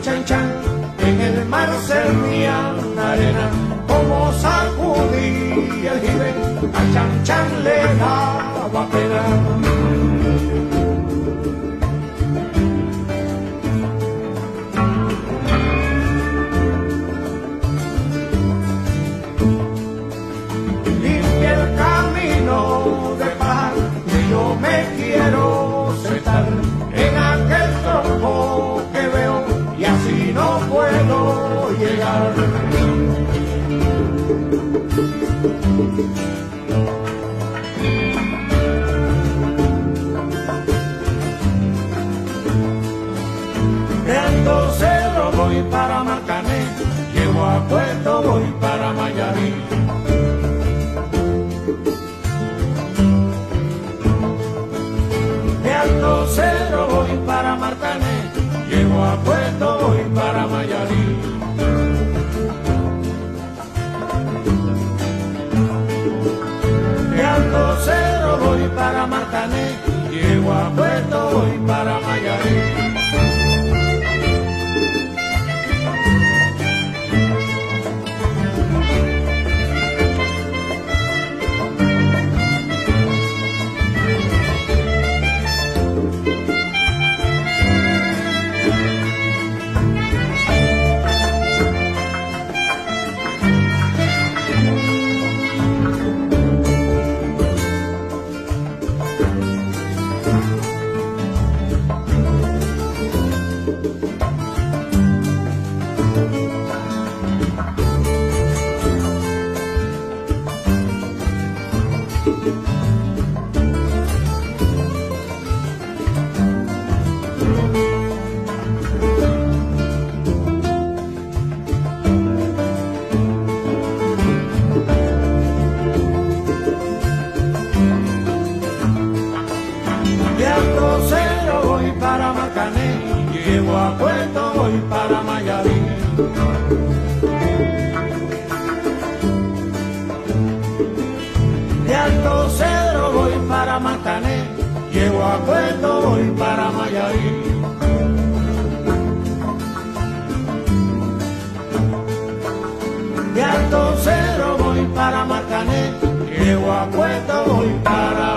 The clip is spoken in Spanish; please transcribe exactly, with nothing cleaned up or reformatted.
chan chan, en el mar servían arena, como sacudía el jibe, a chan chan le daba pena. Quiero sentar en aquel tronco que veo y así no puedo llegar. De Alto Cerro voy para Marcané, llego a Puerto voy para Mayarí. Alto Cerro voy para Marcané, llego a Puerto voy para Mayarí. De Alto Cerro voy para Marcané, llego a Puerto voy para Mayarí. De Alto Cerro voy para Marcané, llego a Puerto voy para Mayarí. De Alto Cerro voy para Marcané, llego a Puerto voy para Mayarí. De Alto Cerro voy para Marcané, llego a Puerto voy para